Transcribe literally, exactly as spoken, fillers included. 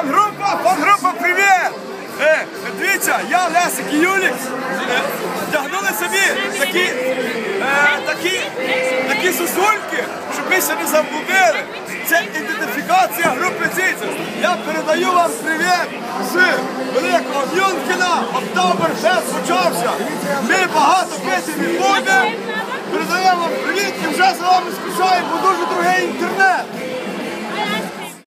Фан-група, фан-група, привіт! Е, дивіться, я, Лесик і Юлік е, вдягнули собі такі, е, такі, такі сосульки, щоб ми ще не заблудили. Це ідентифікація групи Цицис. Я передаю вам привіт з великого Мюнхена. Октоберфест почався. Ми багато пити не будемо. Передаємо вам привіт і вже за вами скучаємо, бо дуже дорогий інтернет.